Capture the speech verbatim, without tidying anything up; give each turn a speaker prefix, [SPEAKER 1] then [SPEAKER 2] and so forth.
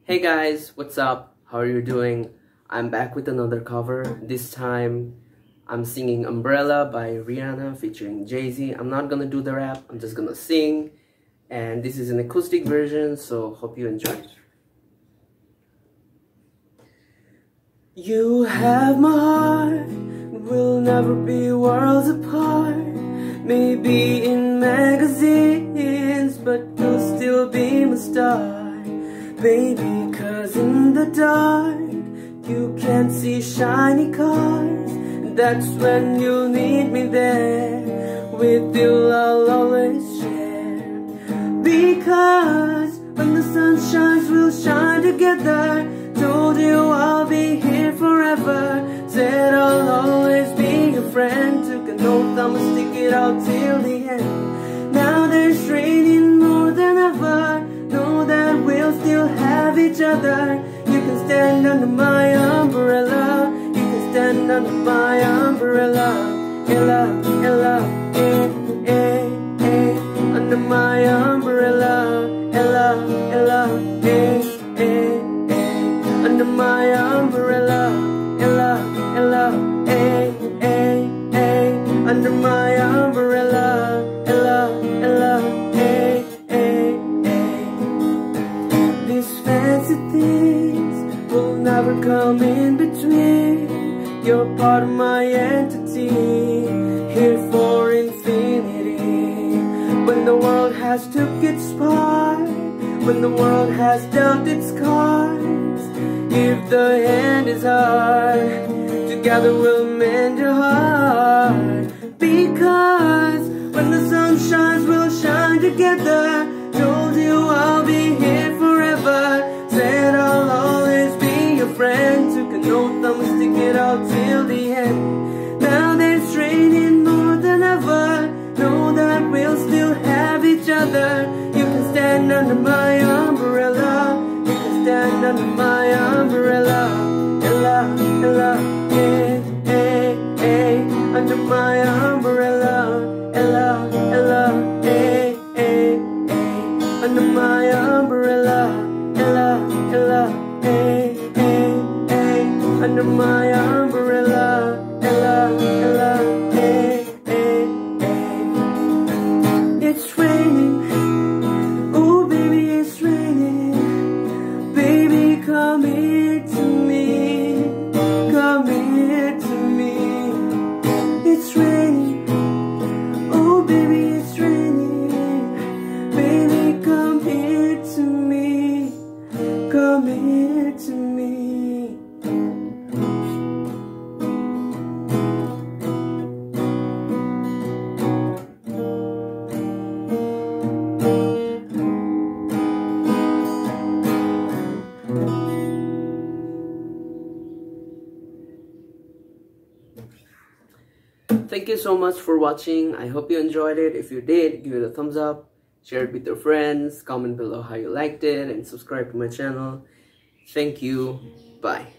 [SPEAKER 1] Hey guys, what's up? How are you doing? I'm back with another cover. This time, I'm singing Umbrella by Rihanna featuring Jay-Z. I'm not gonna do the rap, I'm just gonna sing. And this is an acoustic version, so hope you enjoy. You have my heart, we'll never be worlds apart. Maybe in magazines, but you'll still be my star. Baby, cause in the dark you can't see shiny cars, and that's when you need me there. With you I'll always share. Because when the sun shines we'll shine together. Told you I'll be here forever. Said I'll always be your friend. Took an oath I'ma stick it out till the end. Now there's raining more than ever. Know that we'll still have each other. You can stand under my umbrella. You can stand under my umbrella. Ella, Ella, eh, eh, eh. Under my umbrella. Ella, Ella, eh, eh, eh. Under my umbrella. Ella, Ella, eh, eh, eh. Under my umbrella. Ella, Ella, eh, eh. Fancy things will never come in between. You're part of my entity, here for infinity. When the world has took its part, when the world has dealt its cards, if the hand is hard, together we'll mend your heart. Because when the sun shines we'll shine together. Told you I'll be here forever. Said I'll always be your friend. Took an oath I'ma stick it out till the end. Now that it's raining more than ever, know that we'll still have each other. You can stand under my umbrella. You can stand under my umbrella. Ella, Ella, eh, eh, eh. Under my umbrella. Ella, Ella, eh, eh, eh. Under my umbrella. Ella, Ella, eh, eh, eh. Under my umbrella. Ella, Ella, eh, eh, eh. It's raining, oh baby it's raining. Baby come here to me, come here to me. It's raining, oh baby it's raining. Baby come here to me, come here to me. Thank you so much for watching. I hope you enjoyed it. If you did, give it a thumbs up, share it with your friends, comment below how you liked it, and subscribe to my channel. Thank you. Bye.